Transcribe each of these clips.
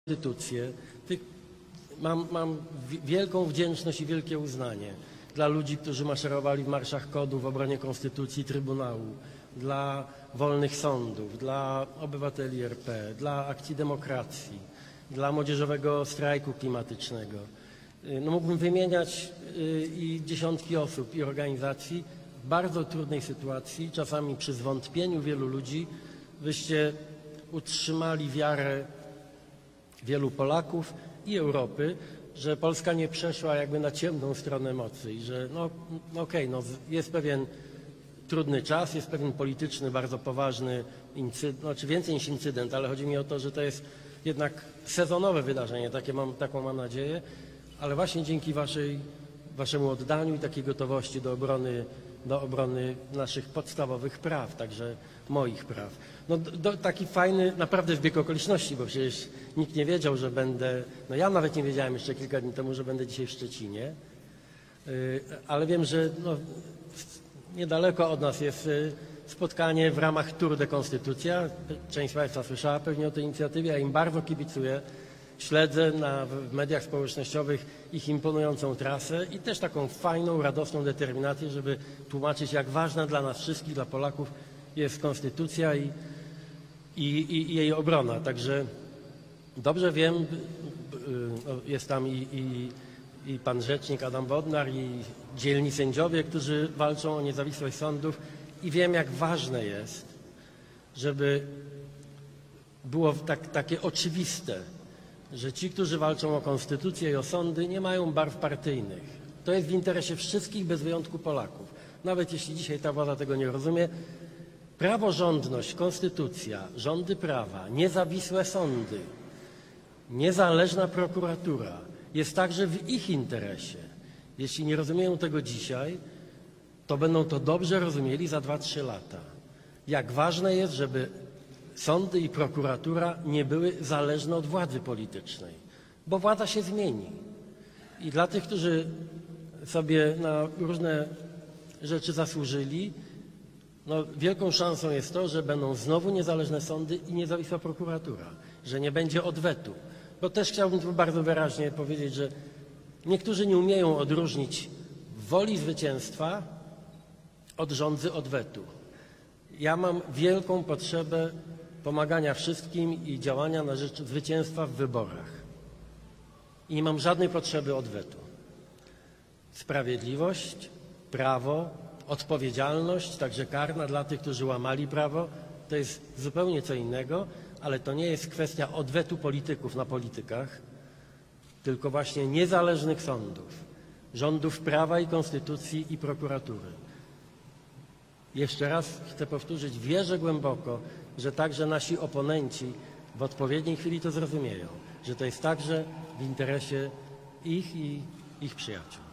konstytucję. Mam wielką wdzięczność i wielkie uznanie dla ludzi, którzy maszerowali w marszach KOD-u w obronie konstytucji i Trybunału, dla wolnych sądów, dla obywateli RP, dla akcji demokracji, dla młodzieżowego strajku klimatycznego. No, mógłbym wymieniać i dziesiątki osób i organizacji w bardzo trudnej sytuacji, czasami przy zwątpieniu wielu ludzi. Wyście utrzymali wiarę wielu Polaków i Europy, że Polska nie przeszła jakby na ciemną stronę mocy i że jest pewien trudny czas, jest pewien polityczny, bardzo poważny incydent, znaczy więcej niż incydent, ale chodzi mi o to, że to jest jednak sezonowe wydarzenie, taką mam nadzieję, ale właśnie dzięki waszemu oddaniu i takiej gotowości do obrony naszych podstawowych praw, także moich praw. No, taki fajny naprawdę zbieg okoliczności, bo przecież nikt nie wiedział, że będę, no ja nawet nie wiedziałem jeszcze kilka dni temu, że będę dzisiaj w Szczecinie, ale wiem, że niedaleko od nas jest spotkanie w ramach Tour de Konstytucja. Część z Państwa słyszała pewnie o tej inicjatywie, ja im bardzo kibicuję. Śledzę w mediach społecznościowych ich imponującą trasę i też taką fajną, radosną determinację, żeby tłumaczyć, jak ważna dla nas wszystkich, dla Polaków jest konstytucja i jej obrona. Także dobrze wiem, jest tam i pan rzecznik Adam Bodnar, i dzielni sędziowie, którzy walczą o niezawisłość sądów, i wiem, jak ważne jest, żeby było takie oczywiste, że ci, którzy walczą o konstytucję i o sądy, nie mają barw partyjnych. To jest w interesie wszystkich bez wyjątku Polaków. Nawet jeśli dzisiaj ta władza tego nie rozumie, praworządność, konstytucja, rządy prawa, niezawisłe sądy, niezależna prokuratura jest także w ich interesie. Jeśli nie rozumieją tego dzisiaj, to będą to dobrze rozumieli za 2-3 lata. Jak ważne jest, żeby sądy i prokuratura nie były zależne od władzy politycznej, bo władza się zmieni. I dla tych, którzy sobie na różne rzeczy zasłużyli, no, wielką szansą jest to, że będą znowu niezależne sądy i niezawisła prokuratura, że nie będzie odwetu. Bo też chciałbym tu bardzo wyraźnie powiedzieć, że niektórzy nie umieją odróżnić woli zwycięstwa od żądzy odwetu. Ja mam wielką potrzebę pomagania wszystkim i działania na rzecz zwycięstwa w wyborach. I nie mam żadnej potrzeby odwetu. Sprawiedliwość, prawo, odpowiedzialność, także karna dla tych, którzy łamali prawo, to jest zupełnie co innego, ale to nie jest kwestia odwetu polityków na politykach, tylko właśnie niezależnych sądów, rządów prawa i konstytucji i prokuratury. Jeszcze raz chcę powtórzyć, wierzę głęboko, że także nasi oponenci w odpowiedniej chwili to zrozumieją, że to jest także w interesie ich i ich przyjaciół.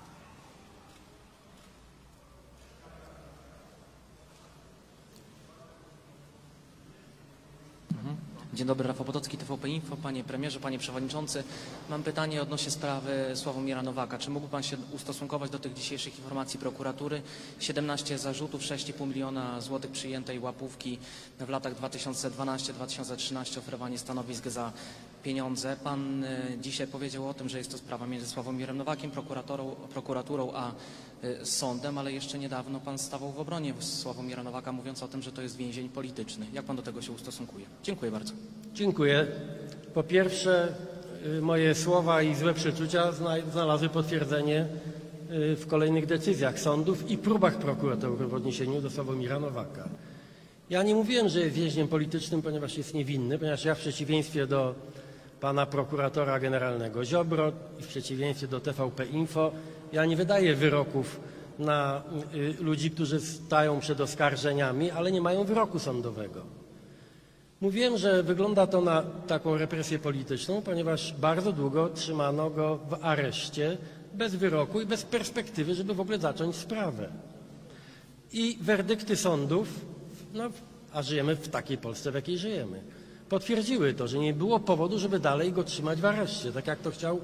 Dzień dobry, Rafał Potocki, TVP Info. Panie premierze, panie przewodniczący, mam pytanie odnośnie sprawy Sławomira Nowaka. Czy mógłby pan się ustosunkować do tych dzisiejszych informacji prokuratury? 17 zarzutów, 6,5 miliona złotych przyjętej łapówki w latach 2012-2013, oferowanie stanowisk za pieniądze. Pan dzisiaj powiedział o tym, że jest to sprawa między Sławomirem Nowakiem, prokuraturą a sądem, ale jeszcze niedawno pan stawał w obronie Sławomira Nowaka, mówiąc o tym, że to jest więzień polityczny. Jak pan do tego się ustosunkuje? Dziękuję bardzo. Dziękuję. Po pierwsze, moje słowa i złe przeczucia znalazły potwierdzenie w kolejnych decyzjach sądów i próbach prokuratury w odniesieniu do Sławomira Nowaka. Ja nie mówiłem, że jest więźniem politycznym, ponieważ jest niewinny, ponieważ ja w przeciwieństwie do pana prokuratora generalnego Ziobro i w przeciwieństwie do TVP Info, ja nie wydaję wyroków na ludzi, którzy stają przed oskarżeniami, ale nie mają wyroku sądowego. Mówiłem, że wygląda to na taką represję polityczną, ponieważ bardzo długo trzymano go w areszcie bez wyroku i bez perspektywy, żeby w ogóle zacząć sprawę. I werdykty sądów, no, a żyjemy w takiej Polsce, w jakiej żyjemy, potwierdziły to, że nie było powodu, żeby dalej go trzymać w areszcie, tak jak to chciał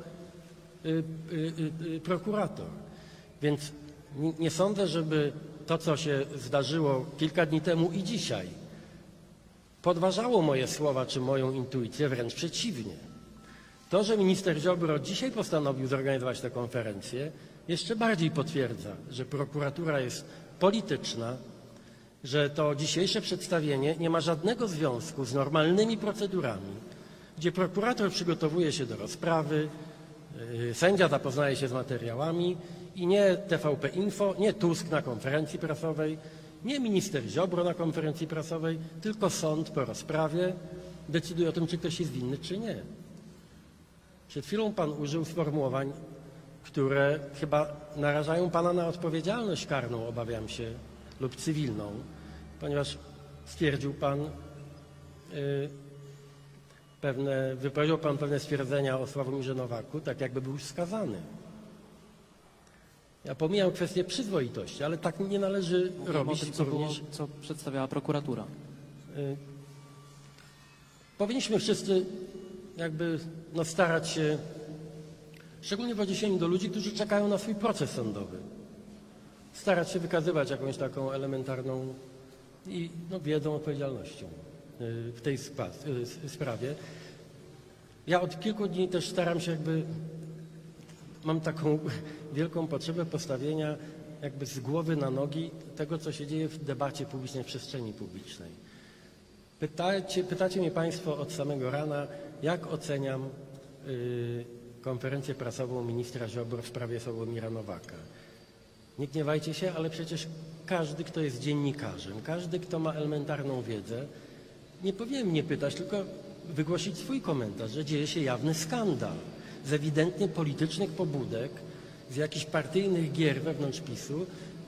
prokurator. Więc nie sądzę, żeby to, co się zdarzyło kilka dni temu i dzisiaj, podważało moje słowa czy moją intuicję, wręcz przeciwnie. To, że minister Ziobro dzisiaj postanowił zorganizować tę konferencję, jeszcze bardziej potwierdza, że prokuratura jest polityczna, że to dzisiejsze przedstawienie nie ma żadnego związku z normalnymi procedurami, gdzie prokurator przygotowuje się do rozprawy, sędzia zapoznaje się z materiałami i nie TVP Info, nie Tusk na konferencji prasowej, nie minister Ziobro na konferencji prasowej, tylko sąd po rozprawie decyduje o tym, czy ktoś jest winny, czy nie. Przed chwilą pan użył sformułowań, które chyba narażają pana na odpowiedzialność karną, obawiam się, lub cywilną, ponieważ stwierdził pan wypowiedział pan pewne stwierdzenia o Sławomirze Nowaku, tak jakby był już skazany. Ja pomijam kwestię przyzwoitości, ale tak nie należy robić. O tym, co przedstawiała prokuratura. Powinniśmy wszyscy jakby starać się, szczególnie w odniesieniu do ludzi, którzy czekają na swój proces sądowy, starać się wykazywać jakąś taką elementarną i wiedzą, odpowiedzialnością w tej sprawie. Ja od kilku dni też staram się mam taką wielką potrzebę postawienia jakby z głowy na nogi tego, co się dzieje w debacie publicznej, w przestrzeni publicznej. Pytacie mnie państwo od samego rana, jak oceniam konferencję prasową ministra Ziobro w sprawie Sławomira Nowaka. Nie gniewajcie się, ale przecież każdy, kto jest dziennikarzem, każdy, kto ma elementarną wiedzę, nie powinien mnie pytać, tylko wygłosić swój komentarz, że dzieje się jawny skandal z ewidentnie politycznych pobudek, z jakichś partyjnych gier wewnątrz PiS-u.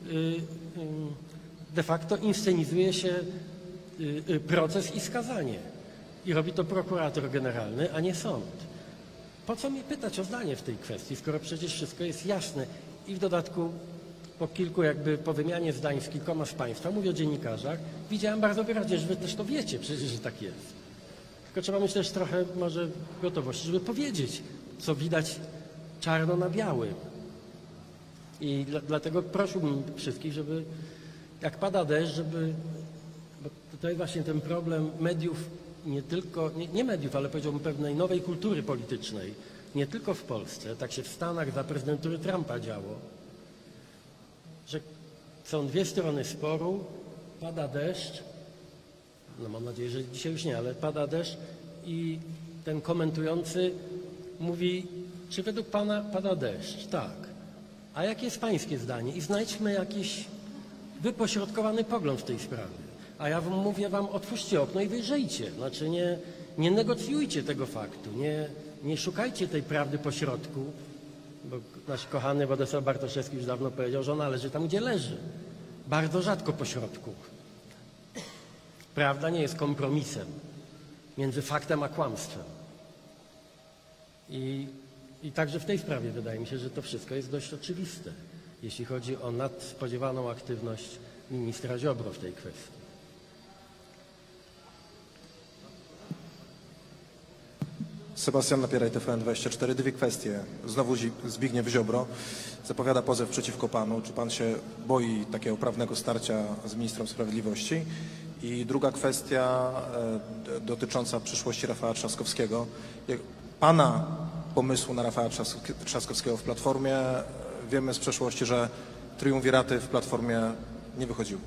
De facto inscenizuje się proces i skazanie. I robi to prokurator generalny, a nie sąd. Po co mnie pytać o zdanie w tej kwestii, skoro przecież wszystko jest jasne i w dodatku po wymianie zdań z kilkoma z państwa, mówię o dziennikarzach, widziałem bardzo wyraźnie, że wy też to wiecie przecież, że tak jest. Tylko trzeba mieć też trochę może gotowości, żeby powiedzieć, co widać czarno na białym. I dlatego prosiłbym wszystkich, żeby jak pada deszcz, bo to jest właśnie ten problem mediów, nie mediów, ale powiedziałbym pewnej nowej kultury politycznej, nie tylko w Polsce, tak się w Stanach za prezydentury Trumpa działo, że są dwie strony sporu, pada deszcz, mam nadzieję, że dzisiaj już nie, ale pada deszcz i ten komentujący mówi, czy według pana pada deszcz? Tak. A jakie jest pańskie zdanie? I znajdźmy jakiś wypośrodkowany pogląd w tej sprawie. A ja mówię wam, otwórzcie okno i wyjrzyjcie. Znaczy nie negocjujcie tego faktu, nie szukajcie tej prawdy po środku, bo nasz kochany Władysław Bartoszewski już dawno powiedział, że ona leży tam, gdzie leży. Bardzo rzadko po środku. Prawda nie jest kompromisem między faktem a kłamstwem. I także w tej sprawie wydaje mi się, że to wszystko jest dość oczywiste, jeśli chodzi o nadspodziewaną aktywność ministra Ziobro w tej kwestii. Sebastian Napieraj, TVN24. Dwie kwestie. Znowu Zbigniew Ziobro zapowiada pozew przeciwko panu. Czy pan się boi takiego prawnego starcia z ministrem sprawiedliwości? I druga kwestia dotycząca przyszłości Rafała Trzaskowskiego. Pana pomysłu na Rafała Trzaskowskiego w Platformie wiemy z przeszłości, że triumviraty w Platformie nie wychodziły.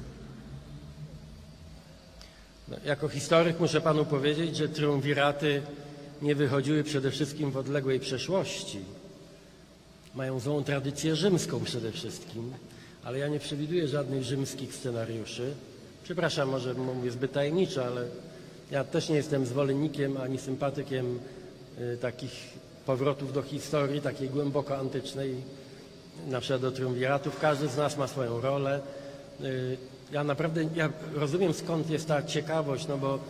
Jako historyk muszę panu powiedzieć, że triumviraty nie wychodziły przede wszystkim w odległej przeszłości. Mają złą tradycję rzymską przede wszystkim, ale ja nie przewiduję żadnych rzymskich scenariuszy. Przepraszam, może mówię zbyt tajemniczo, ale ja też nie jestem zwolennikiem ani sympatykiem takich powrotów do historii, takiej głęboko antycznej, na przykład do triumviratów. Każdy z nas ma swoją rolę. Ja naprawdę rozumiem, skąd jest ta ciekawość, bo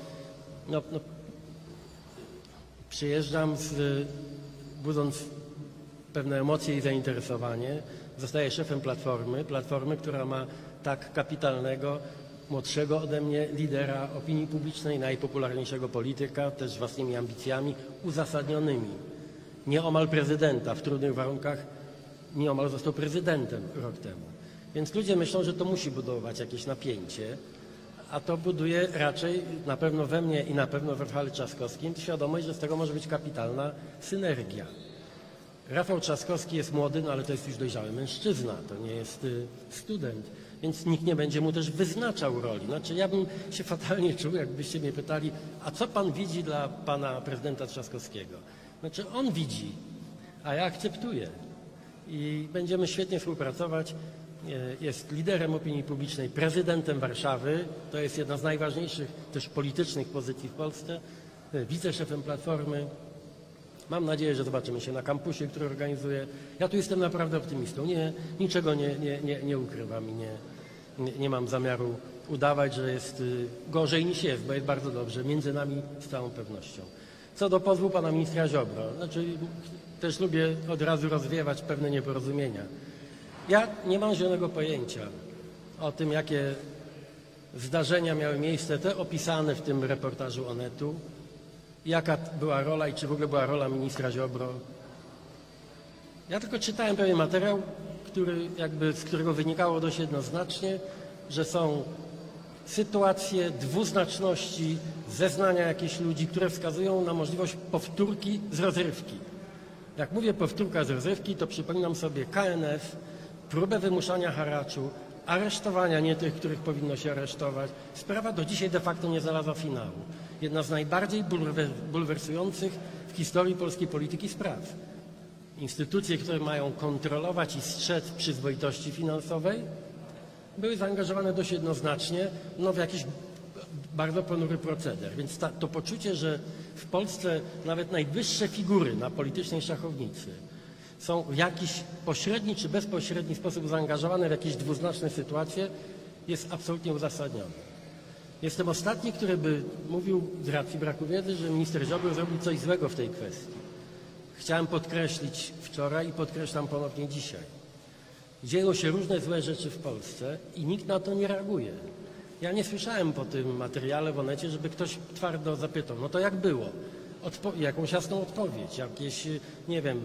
przyjeżdżam budząc pewne emocje i zainteresowanie. Zostaję szefem Platformy, która ma tak kapitalnego, młodszego ode mnie lidera opinii publicznej, najpopularniejszego polityka, też z własnymi ambicjami uzasadnionymi. Nieomal prezydenta w trudnych warunkach, nieomal został prezydentem rok temu. Więc ludzie myślą, że to musi budować jakieś napięcie, A to buduje raczej na pewno we mnie i na pewno w Rafale Trzaskowskim świadomość, że z tego może być kapitalna synergia. Rafał Trzaskowski jest młody, no ale to jest już dojrzały mężczyzna, to nie jest student, więc nikt nie będzie mu też wyznaczał roli. Znaczy ja bym się fatalnie czuł, jakbyście mnie pytali, a co pan widzi dla pana prezydenta Trzaskowskiego? Znaczy on widzi, a ja akceptuję i będziemy świetnie współpracować. Jest liderem opinii publicznej, prezydentem Warszawy, to jest jedna z najważniejszych też politycznych pozycji w Polsce, wiceszefem Platformy. Mam nadzieję, że zobaczymy się na kampusie, który organizuję. Ja tu jestem naprawdę optymistą, niczego nie ukrywam i nie mam zamiaru udawać, że jest gorzej niż jest, bo jest bardzo dobrze, między nami z całą pewnością. Co do pozwu pana ministra Ziobro, znaczy też lubię od razu rozwiewać pewne nieporozumienia. Ja nie mam zielonego pojęcia o tym, jakie zdarzenia miały miejsce, te opisane w tym reportażu Onetu, jaka była rola i czy w ogóle była rola ministra Ziobro. Ja tylko czytałem pewien materiał, z którego wynikało dość jednoznacznie, że są sytuacje dwuznaczności, zeznania jakichś ludzi, które wskazują na możliwość powtórki z rozrywki. Jak mówię powtórka z rozrywki, to przypominam sobie KNF, próbę wymuszania haraczu, aresztowania nie tych, których powinno się aresztować. Sprawa do dzisiaj de facto nie znalazła finału. Jedna z najbardziej bulwersujących w historii polskiej polityki spraw. Instytucje, które mają kontrolować i strzec przyzwoitości finansowej, były zaangażowane dość jednoznacznie w jakiś bardzo ponury proceder. Więc to poczucie, że w Polsce nawet najwyższe figury na politycznej szachownicy są w jakiś pośredni czy bezpośredni sposób zaangażowane w jakieś dwuznaczne sytuacje, jest absolutnie uzasadnione. Jestem ostatni, który by mówił z racji braku wiedzy, że minister Ziobro zrobił coś złego w tej kwestii. Chciałem podkreślić wczoraj i podkreślam ponownie dzisiaj. Dzieją się różne złe rzeczy w Polsce i nikt na to nie reaguje. Ja nie słyszałem po tym materiale w Onecie, żeby ktoś twardo zapytał, no to jak było? Jakąś jasną odpowiedź, jakieś, nie wiem,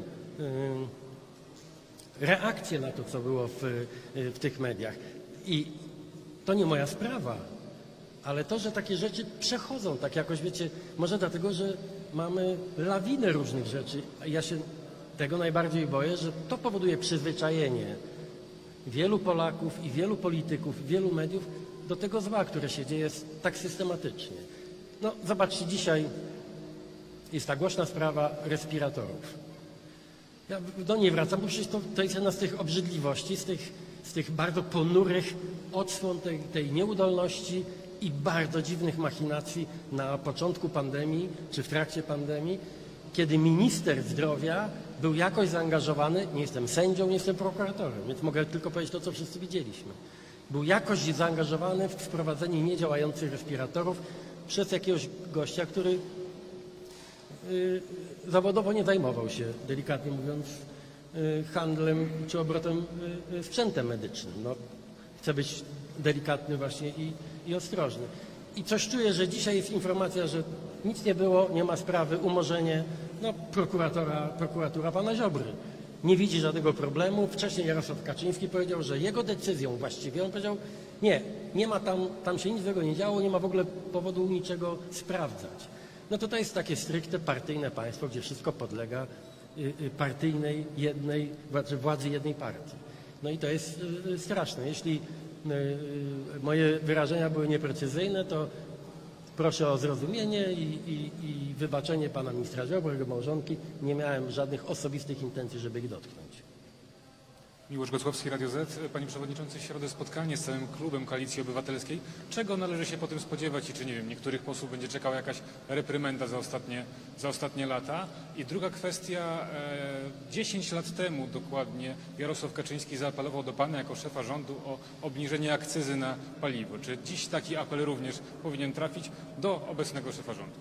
reakcje na to, co było w tych mediach. I to nie moja sprawa, ale to, że takie rzeczy przechodzą tak jakoś, wiecie, może dlatego, że mamy lawinę różnych rzeczy. Ja się tego najbardziej boję, że to powoduje przyzwyczajenie wielu Polaków i wielu polityków, wielu mediów do tego zła, które się dzieje tak systematycznie. No zobaczcie, dzisiaj jest ta głośna sprawa respiratorów. Ja do niej wracam, bo przecież to jest jedna z tych obrzydliwości, z tych bardzo ponurych odsłon tej nieudolności i bardzo dziwnych machinacji na początku pandemii czy w trakcie pandemii, kiedy minister zdrowia był jakoś zaangażowany, nie jestem sędzią, nie jestem prokuratorem, więc mogę tylko powiedzieć to, co wszyscy widzieliśmy. Był jakoś zaangażowany w wprowadzenie niedziałających respiratorów przez jakiegoś gościa, który zawodowo nie zajmował się, delikatnie mówiąc, handlem czy obrotem sprzętem medycznym. No, chcę być delikatny właśnie i ostrożny. I coś czuję, że dzisiaj jest informacja, że nic nie było, nie ma sprawy, umorzenie. No, prokuratura pana Ziobry nie widzi żadnego problemu. Wcześniej Jarosław Kaczyński powiedział, że jego decyzją właściwie, on powiedział, nie ma tam się nic złego nie działo, nie ma w ogóle powodu niczego sprawdzać. No to jest takie stricte partyjne państwo, gdzie wszystko podlega partyjnej władzy jednej partii. No i to jest straszne. Jeśli moje wyrażenia były nieprecyzyjne, to proszę o zrozumienie i wybaczenie pana ministra Ziobry, jego małżonki. Nie miałem żadnych osobistych intencji, żeby ich dotknąć. Miłosz Gocłowski, Radio Z. Panie Przewodniczący, w środę spotkanie z całym klubem Koalicji Obywatelskiej. Czego należy się po tym spodziewać i czy, nie wiem, niektórych posłów będzie czekała jakaś reprymenda za ostatnie lata? I druga kwestia, 10 lat temu dokładnie Jarosław Kaczyński zaapelował do pana jako szefa rządu o obniżenie akcyzy na paliwo. Czy dziś taki apel również powinien trafić do obecnego szefa rządu?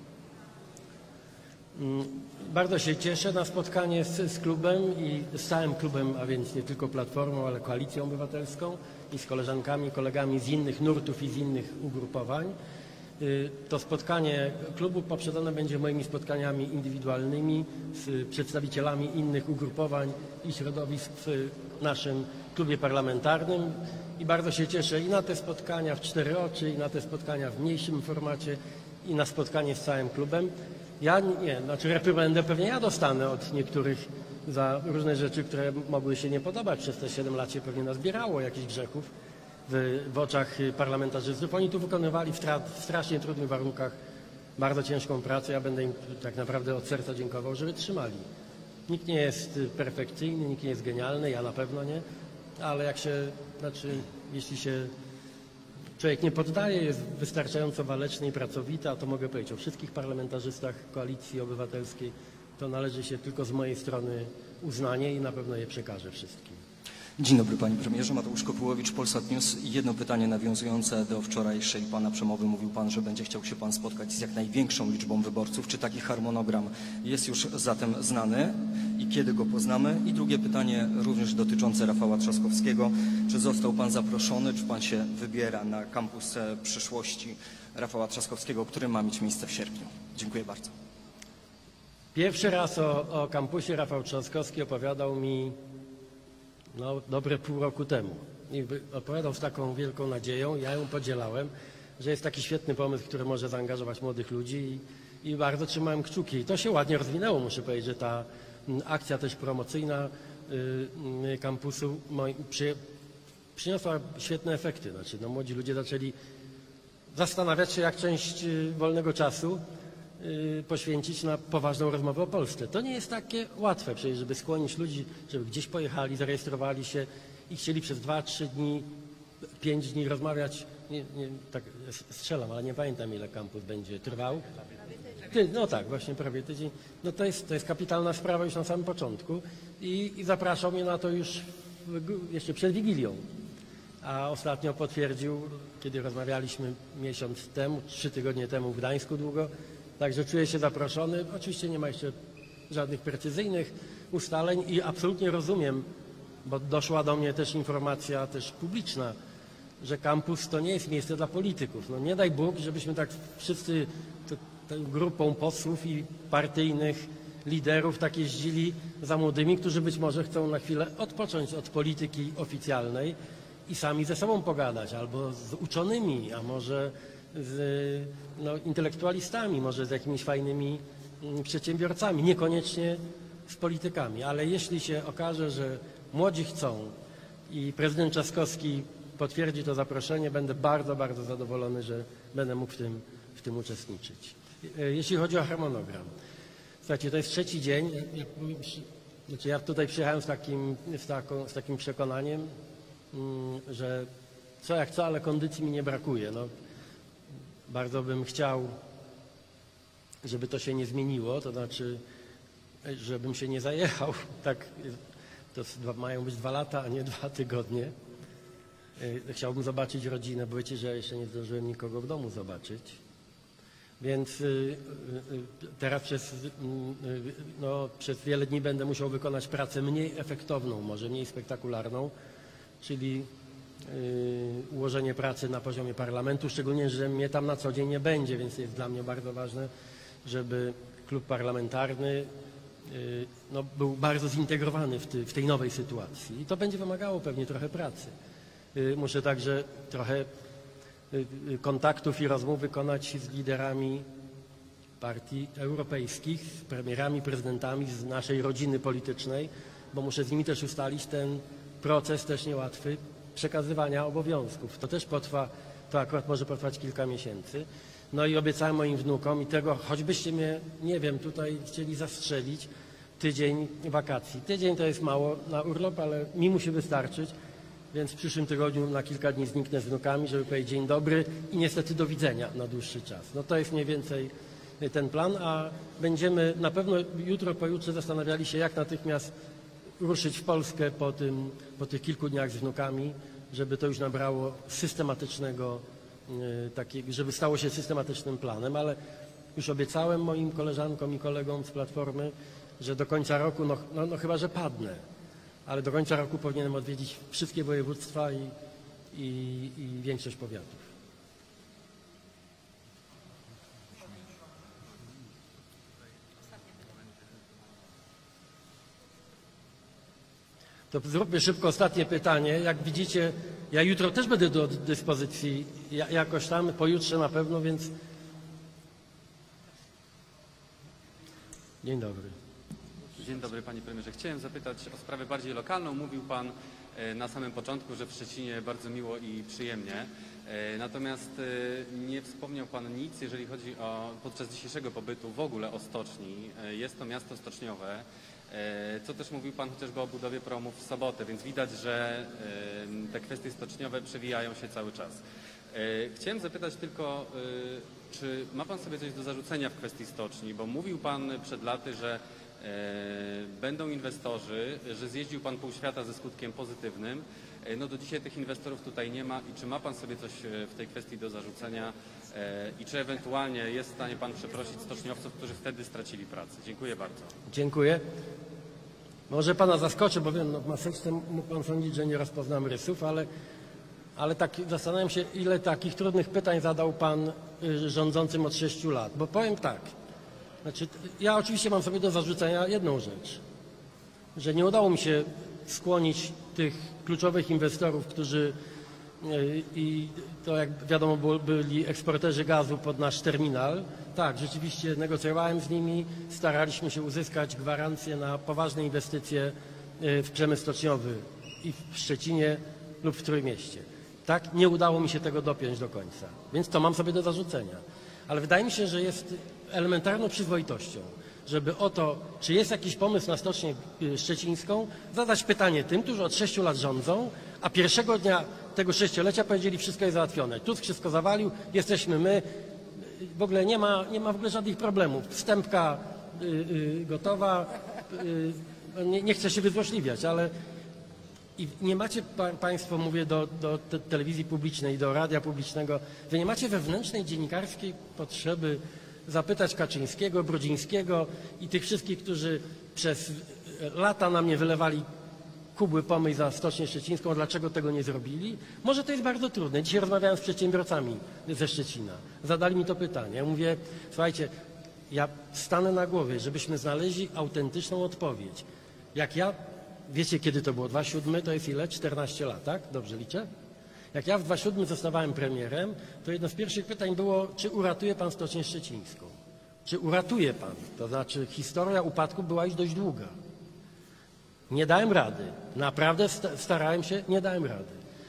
Bardzo się cieszę na spotkanie z klubem i z całym klubem, a więc nie tylko Platformą, ale Koalicją Obywatelską i z koleżankami, kolegami z innych nurtów i z innych ugrupowań. To spotkanie klubu poprzedzone będzie moimi spotkaniami indywidualnymi z przedstawicielami innych ugrupowań i środowisk w naszym klubie parlamentarnym i bardzo się cieszę i na te spotkania w 4 oczy, i na te spotkania w mniejszym formacie, i na spotkanie z całym klubem. Ja nie, znaczy reprymendę pewnie ja dostanę od niektórych za różne rzeczy, które mogły się nie podobać. Przez te 7 lat się pewnie nazbierało jakichś grzechów w oczach parlamentarzystów. Oni tu wykonywali w strasznie trudnych warunkach bardzo ciężką pracę. Ja będę im tak naprawdę od serca dziękował, że wytrzymali. Nikt nie jest perfekcyjny, nikt nie jest genialny, ja na pewno nie, ale jeśli się człowiek nie poddaje, jest wystarczająco waleczny i pracowity, a to mogę powiedzieć o wszystkich parlamentarzystach Koalicji Obywatelskiej, to należy się tylko z mojej strony uznanie i na pewno je przekażę wszystkim. Dzień dobry panie premierze, Mateusz Kopułowicz, Polsat News. Jedno pytanie nawiązujące do wczorajszej pana przemowy. Mówił pan, że będzie chciał się pan spotkać z jak największą liczbą wyborców. Czy taki harmonogram jest już zatem znany i kiedy go poznamy? I drugie pytanie również dotyczące Rafała Trzaskowskiego. Czy został pan zaproszony, czy pan się wybiera na kampus przyszłości Rafała Trzaskowskiego, który ma mieć miejsce w sierpniu? Dziękuję bardzo. Pierwszy raz o kampusie Rafał Trzaskowski opowiadał mi dobre pół roku temu. I opowiadał z taką wielką nadzieją, ja ją podzielałem, że jest taki świetny pomysł, który może zaangażować młodych ludzi i bardzo trzymałem kciuki. I to się ładnie rozwinęło, muszę powiedzieć, że ta akcja też promocyjna kampusu przyniosła świetne efekty. Znaczy, młodzi ludzie zaczęli zastanawiać się, jak część wolnego czasu poświęcić na poważną rozmowę o Polsce. To nie jest takie łatwe przecież, żeby skłonić ludzi, żeby gdzieś pojechali, zarejestrowali się i chcieli przez 2-3 dni, 5 dni rozmawiać. Tak strzelam, ale nie pamiętam, ile kampus będzie trwał. No tak, właśnie prawie tydzień. No to jest kapitalna sprawa już na samym początku i zapraszał mnie na to już jeszcze przed Wigilią. A ostatnio potwierdził, kiedy rozmawialiśmy miesiąc temu, 3 tygodnie temu w Gdańsku długo. Także czuję się zaproszony. Oczywiście nie ma jeszcze żadnych precyzyjnych ustaleń i absolutnie rozumiem, bo doszła do mnie też informacja też publiczna, że kampus to nie jest miejsce dla polityków. No nie daj Bóg, żebyśmy tak wszyscy tą grupą posłów i partyjnych liderów tak jeździli za młodymi, którzy być może chcą na chwilę odpocząć od polityki oficjalnej i sami ze sobą pogadać, albo z uczonymi, a może z intelektualistami, może z jakimiś fajnymi przedsiębiorcami, niekoniecznie z politykami. Ale jeśli się okaże, że młodzi chcą i prezydent Trzaskowski potwierdzi to zaproszenie, będę bardzo, bardzo zadowolony, że będę mógł w tym uczestniczyć. Jeśli chodzi o harmonogram. Słuchajcie, to jest 3. dzień. Ja tutaj przyjechałem z takim przekonaniem, że co jak co, ale kondycji mi nie brakuje. Bardzo bym chciał, żeby to się nie zmieniło, to znaczy, żebym się nie zajechał. Tak, to mają być 2 lata, a nie 2 tygodnie. Chciałbym zobaczyć rodzinę, bo wiecie, że jeszcze nie zdążyłem nikogo w domu zobaczyć. Więc teraz przez wiele dni będę musiał wykonać pracę mniej efektowną, może mniej spektakularną, czyli ułożenie pracy na poziomie parlamentu, szczególnie, że mnie tam na co dzień nie będzie, więc jest dla mnie bardzo ważne, żeby klub parlamentarny był bardzo zintegrowany w tej nowej sytuacji. I to będzie wymagało pewnie trochę pracy. Muszę także trochę kontaktów i rozmów wykonać z liderami partii europejskich, z premierami, prezydentami z naszej rodziny politycznej, bo muszę z nimi też ustalić ten proces też niełatwy przekazywania obowiązków. To też potrwa, to akurat może potrwać kilka miesięcy. No i obiecałem moim wnukom i tego, choćbyście mnie, nie wiem, tutaj chcieli zastrzelić, tydzień wakacji. Tydzień to jest mało na urlop, ale mi musi wystarczyć, więc w przyszłym tygodniu na kilka dni zniknę z wnukami, żeby powiedzieć dzień dobry i niestety do widzenia na dłuższy czas. No to jest mniej więcej ten plan, a będziemy na pewno jutro, pojutrze zastanawiali się, jak natychmiast ruszyć w Polskę po tych kilku dniach z wnukami, żeby to już nabrało systematycznego, żeby stało się systematycznym planem, ale już obiecałem moim koleżankom i kolegom z Platformy, że do końca roku, no chyba, że padnę, ale do końca roku powinienem odwiedzić wszystkie województwa i większość powiatów. To zróbmy szybko ostatnie pytanie. Jak widzicie, ja jutro też będę do dyspozycji jakoś tam, pojutrze na pewno, więc... Dzień dobry. Dzień dobry panie premierze. Chciałem zapytać o sprawę bardziej lokalną. Mówił pan na samym początku, że w Szczecinie bardzo miło i przyjemnie. Natomiast nie wspomniał pan nic, jeżeli chodzi o podczas dzisiejszego pobytu w ogóle o stoczni. Jest to miasto stoczniowe. Co też mówił pan chociażby o budowie promów w sobotę, więc widać, że te kwestie stoczniowe przewijają się cały czas. Chciałem zapytać tylko, czy ma pan sobie coś do zarzucenia w kwestii stoczni, bo mówił pan przed laty, że będą inwestorzy, że zjeździł pan pół świata ze skutkiem pozytywnym. No do dzisiaj tych inwestorów tutaj nie ma i czy ma pan sobie coś w tej kwestii do zarzucenia i czy ewentualnie jest w stanie pan przeprosić stoczniowców, którzy wtedy stracili pracę? Dziękuję bardzo. Dziękuję. Może pana zaskoczę, bo wiem, w maseczce mógł pan sądzić, że nie rozpoznam rysów, ale tak zastanawiam się, ile takich trudnych pytań zadał pan rządzącym od 6 lat. Bo powiem tak, znaczy, ja oczywiście mam sobie do zarzucenia jedną rzecz, że nie udało mi się skłonić tych kluczowych inwestorów, którzy i to jak wiadomo byli eksporterzy gazu pod nasz terminal. Tak, rzeczywiście negocjowałem z nimi, staraliśmy się uzyskać gwarancje na poważne inwestycje w przemysł stoczniowy i w Szczecinie lub w Trójmieście. Tak, nie udało mi się tego dopiąć do końca, więc to mam sobie do zarzucenia. Ale wydaje mi się, że jest elementarną przyzwoitością, żeby o to, czy jest jakiś pomysł na stocznię szczecińską, zadać pytanie tym, którzy od 6 lat rządzą, a pierwszego dnia tego 6-lecia powiedzieli, wszystko jest załatwione. Tusk wszystko zawalił, jesteśmy my, w ogóle nie ma w ogóle żadnych problemów. Wstępka gotowa, nie chcę się wyzłośliwiać, ale i nie macie państwo, mówię do telewizji publicznej, do radia publicznego, że nie macie wewnętrznej dziennikarskiej potrzeby zapytać Kaczyńskiego, Brudzińskiego i tych wszystkich, którzy przez lata na mnie wylewali kubły pomyj za Stocznię Szczecińską, dlaczego tego nie zrobili? Może to jest bardzo trudne. Dzisiaj rozmawiałem z przedsiębiorcami ze Szczecina. Zadali mi to pytanie. Ja mówię, słuchajcie, ja stanę na głowie, żebyśmy znaleźli autentyczną odpowiedź. Jak ja, wiecie kiedy to było? 2007 to jest ile? 14 lat, tak? Dobrze liczę? Jak ja w 2007 zostawałem premierem, to jedno z pierwszych pytań było, czy uratuje pan Stocznię Szczecińską? Czy uratuje pan? To znaczy historia upadku była już dość długa. Nie dałem rady. Naprawdę starałem się, nie dałem rady.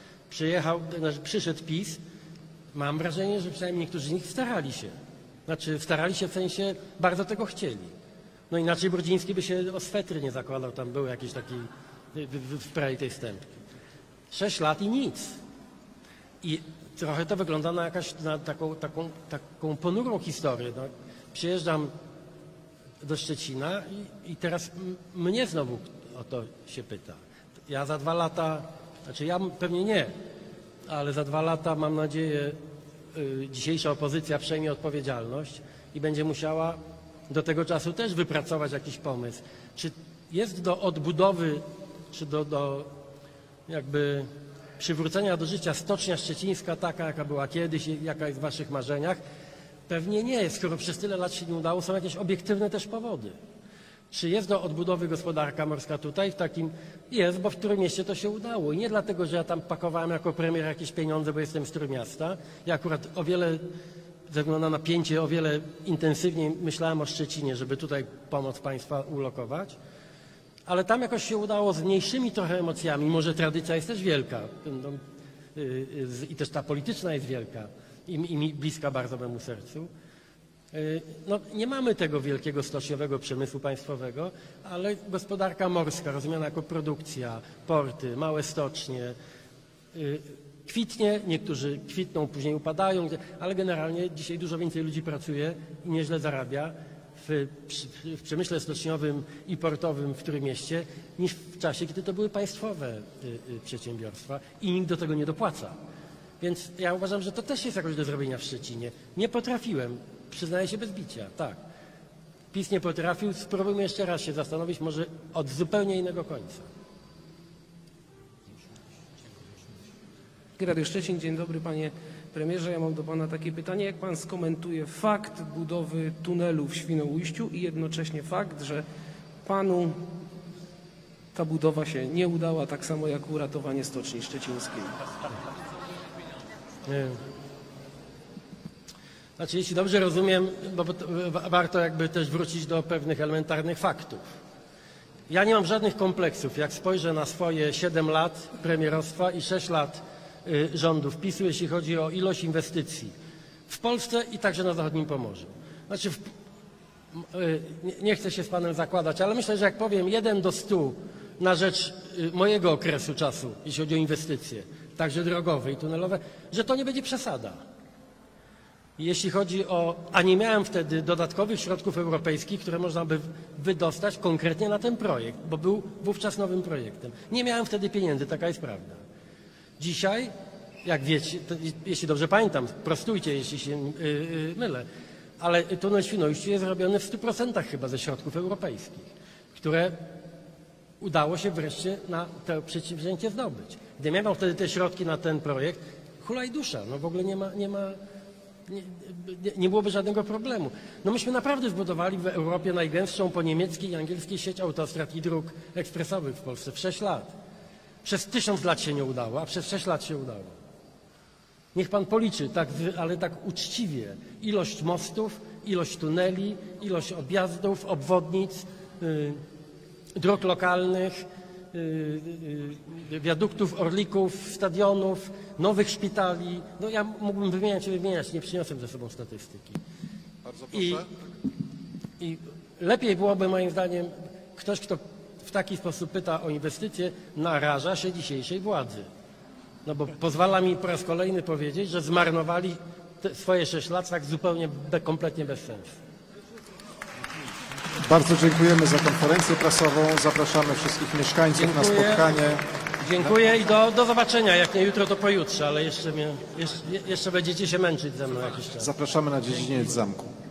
Przyszedł PiS. Mam wrażenie, że przynajmniej niektórzy z nich starali się. Znaczy starali się w sensie, bardzo tego chcieli. No inaczej Brudziński by się o swetry nie zakładał, tam był jakiś taki w sprawie tej wstępki. 6 lat i nic. I trochę to wygląda na taką ponurą historię. No, przyjeżdżam do Szczecina i teraz mnie znowu o to się pyta. Ja za 2 lata, znaczy ja pewnie nie, ale za 2 lata mam nadzieję dzisiejsza opozycja przejmie odpowiedzialność i będzie musiała do tego czasu też wypracować jakiś pomysł. Czy jest do odbudowy, czy do jakby przywrócenia do życia Stocznia Szczecińska taka, jaka była kiedyś, jaka jest w waszych marzeniach? Pewnie nie. Skoro przez tyle lat się nie udało, są jakieś obiektywne też powody. Czy jest do odbudowy gospodarka morska tutaj? W takim jest, bo w Trójmieście to się udało. I nie dlatego, że ja tam pakowałem jako premier jakieś pieniądze, bo jestem z Trójmiasta. Ja akurat o wiele, ze względu na napięcie, o wiele intensywniej myślałem o Szczecinie, żeby tutaj pomoc państwa ulokować. Ale tam jakoś się udało z mniejszymi trochę emocjami. Może tradycja jest też wielka. I też ta polityczna jest wielka. I mi bliska bardzo memu sercu. No, nie mamy tego wielkiego stoczniowego przemysłu państwowego, ale gospodarka morska, rozumiana jako produkcja, porty, małe stocznie, kwitnie, niektórzy kwitną, później upadają, ale generalnie dzisiaj dużo więcej ludzi pracuje i nieźle zarabia w przemyśle stoczniowym i portowym w Trójmieście niż w czasie, kiedy to były państwowe przedsiębiorstwa i nikt do tego nie dopłaca. Więc ja uważam, że to też jest jakoś do zrobienia w Szczecinie. Nie potrafiłem, przyznaję się bez bicia, tak. PiS nie potrafił, spróbujmy jeszcze raz się zastanowić, może od zupełnie innego końca. Radio Szczecin, dzień dobry panie premierze. Ja mam do pana takie pytanie. Jak pan skomentuje fakt budowy tunelu w Świnoujściu i jednocześnie fakt, że panu ta budowa się nie udała, tak samo jak uratowanie Stoczni Szczecińskiej. Nie. Znaczy, jeśli dobrze rozumiem, bo warto jakby też wrócić do pewnych elementarnych faktów. Ja nie mam żadnych kompleksów, jak spojrzę na swoje 7 lat premierostwa i 6 lat rządów PiS-u, jeśli chodzi o ilość inwestycji w Polsce i także na zachodnim Pomorzu. Znaczy, nie chcę się z panem zakładać, ale myślę, że jak powiem 1 do 100 na rzecz mojego okresu czasu, jeśli chodzi o inwestycje, także drogowe i tunelowe, że to nie będzie przesada. Jeśli chodzi o... A nie miałem wtedy dodatkowych środków europejskich, które można by wydostać konkretnie na ten projekt, bo był wówczas nowym projektem. Nie miałem wtedy pieniędzy, taka jest prawda. Dzisiaj, jak wiecie, jeśli dobrze pamiętam, prostujcie, jeśli się mylę, ale tunel Świnoujście jest robiony w 100% chyba ze środków europejskich, które udało się wreszcie na to przedsięwzięcie zdobyć. Gdybym miał wtedy te środki na ten projekt, hulaj dusza, no w ogóle nie byłoby żadnego problemu. No myśmy naprawdę zbudowali w Europie najgęstszą po niemieckiej i angielskiej sieć autostrad i dróg ekspresowych w Polsce w 6 lat. Przez 1000 lat się nie udało, a przez 6 lat się udało. Niech pan policzy, ale tak uczciwie, ilość mostów, ilość tuneli, ilość objazdów, obwodnic, dróg lokalnych, wiaduktów, orlików, stadionów, nowych szpitali. No ja mógłbym wymieniać, nie przyniosłem ze sobą statystyki. Bardzo proszę. I lepiej byłoby moim zdaniem, ktoś, kto w taki sposób pyta o inwestycje, naraża się dzisiejszej władzy. No bo pozwala mi po raz kolejny powiedzieć, że zmarnowali swoje 6 lat tak zupełnie, kompletnie bez sensu. Bardzo dziękujemy za konferencję prasową. Zapraszamy wszystkich mieszkańców na spotkanie. Dziękuję i do zobaczenia. Jak nie jutro, to pojutrze, ale jeszcze będziecie się męczyć ze mną jakiś czas. Zapraszamy na dziedziniec zamku.